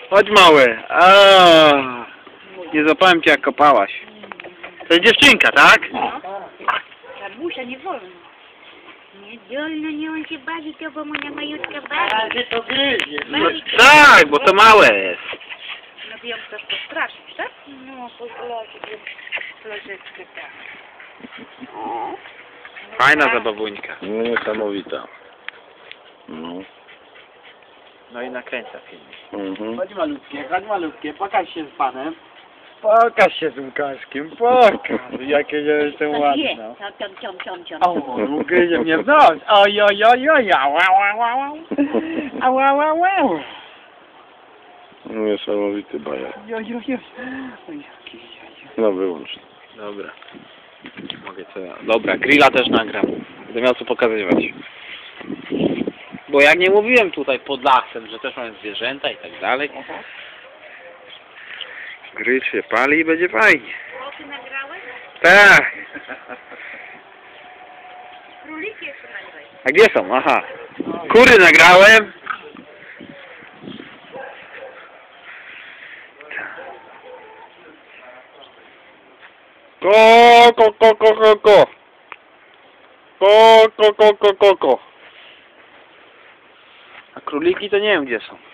Chodź mały. Nie złapałem cię jak kopałaś. To jest dziewczynka, tak? Babusia, nie wolno. Nie wolno, nie on się bawi, to bo moja majutka bawi. Że to gryzie. No, tak, bo to małe jest. No wiem, to straszyć, tak? No, pozwolę troszeczkę tak. Fajna zabawuńka. No niesamowita. No. No i nakręca film. Mhm. Chodź malutkie, pokaż się z panem. Pokaż się z Łukaszkiem, pokaż. Jakie ja jestem To ładna. wie, ciom. O, ugryzie mnie w nos. Oj, oj, oj, oj, au, au, au, au. Au, au, au, au. Niesamowity bajer. Oj, oj, oj. No wyłącz. Dobra. Mogę co... Dobra, grilla też nagram. Będę miał co pokazywać. Bo jak nie mówiłem tutaj pod lasem, że też mamy zwierzęta i tak dalej. Grill się pali i będzie fajnie. Oczy nagrałeś? Tak. Króliki jeszcze nagraj. A gdzie są? Aha. Kury nagrałem. Ko. Ko. A króliki to nie wiem gdzie są.